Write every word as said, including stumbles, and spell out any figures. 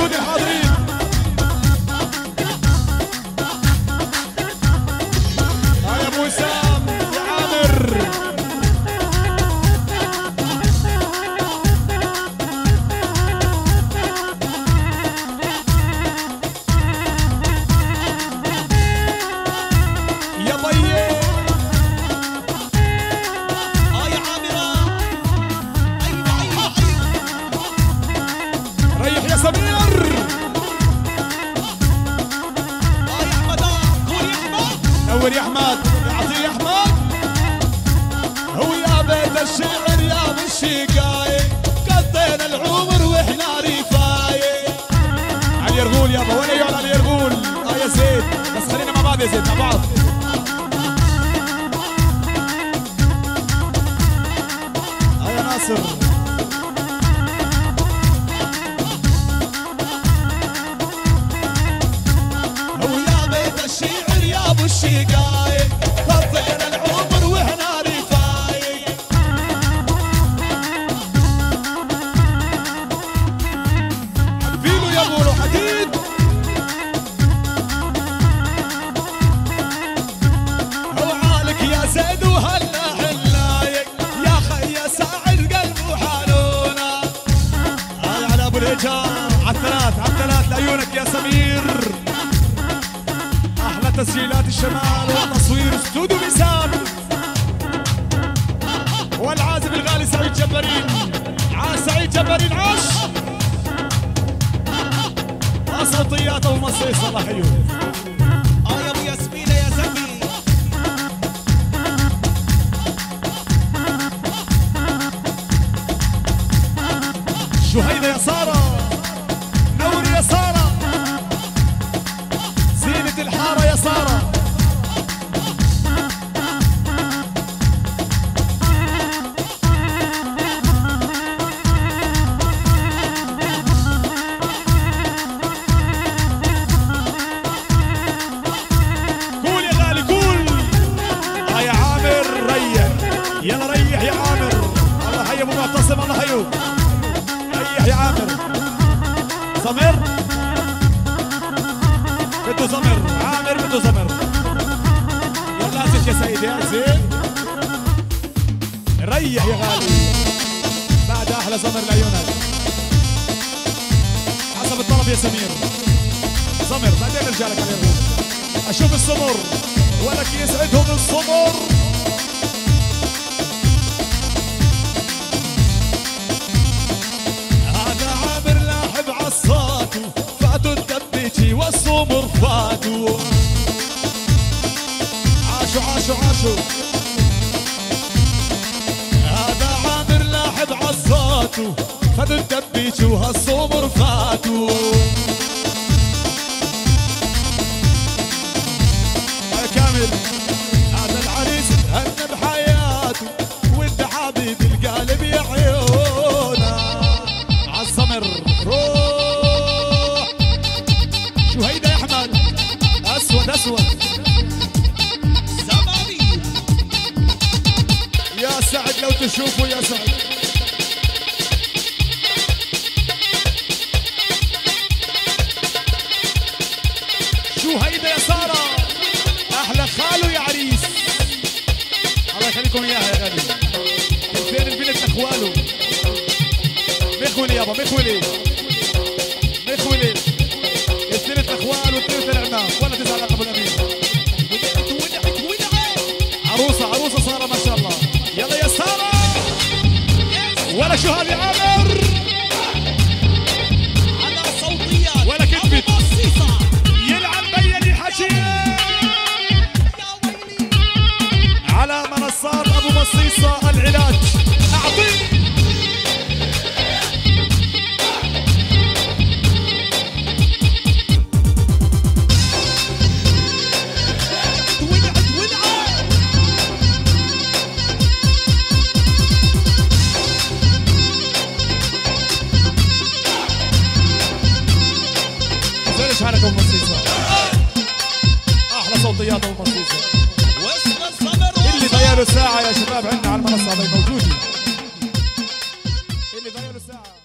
وجود الحاضرين. يا ابو وسام يا عامر. يا طيب اه يا عامرة. ايوه ايوه ايوه. ريح يا سمير. اه يا احمد. قول يا احمد. نور يا احمد. اعطيه يا احمد. هو يا بيت الشعر يا بالشقاي قضينا العمر واحنا رفاي. علي يرغول يابا. وين يقعد علي يرغول؟ اه يا زيد بس خلينا مع بعض يا زيد مع بعض. اه يا ناصر. هو يا بيت الشعر يا ابو الشقاي قضينا العمر واحنا رفاي. فيلو يا بولو حديد. هو عالك يا زيد وهلا حلايك يا خي ساعد قلبه حالونا. هاي على ابو الهجام. على الثلاث على الثلاث لعيونك يا سمير. احلى تسجيلات الشمال وتصوير استوديو ميسان. والعازف الغالي سعيد جبارين. عاش سعيد جبارين عاش. صوتيات ابو مصيص الله يحييه. اه يا ابو ياسمينة يا زكي. شهيدة يا سارة. نور يا سارة. زينة الحارة يا سارة. قول يا غالي قول. اه يا عامر ريح. يلا ريح يا عامر. الله حي ابو معتصم الله حيوك. ريح يا عامر. سمر بده سمر. عامر بده سمر. يلا اسف يا سيدي اسف. ريح يا غالي. بعد احلى سمر لعيونك. حسب الطلب يا سمير. سمر بعدين نرجع لك على اليوم. اشوف السمر ولك يسعدهم السمر. هذا عامر لاحب عصاته فاتوا الدبيتي والسمر فاتوا. عاشوا عاشوا عاشوا. هذا عامر لاحب عصاته فاتوا الدبيتي وهالسمر فاتوا. يا كامل. هذا العريس هن بحياته وانت حبيب القلب يا عيونه. عالسمر. روح شهيدة يا احمد. اسود اسود. زمامي يا سعد لو تشوفوا يا سعد. شهيدة يا سارة. احلى خالو يا عريس. الله يخليكم اياها يا غالي. فين البنت اخواله. مخولي يابا مخولي. مخولي. الثلاث اخوال والثلاث العمام ولا تزعل ابو الامين. ولعت ولعت. عروسة عروسة سارة ما شاء الله. يلا يا سارة. ولا شو هذه عامر. على صوتيات ولا كذبت. أبو مصيصة. يلعن بيني حكي. يا ويلي. على منصات ابو مصيصة العلاج. اعطيه. ولعت ولعت. زين حالك ابو مصيصة. احلى صوتيات ابو مصيصة. واسم الصبر اللي ضيع له ساعة يا شباب عندنا على المنصة هذي موجودة. اللي ضيع له ساعة.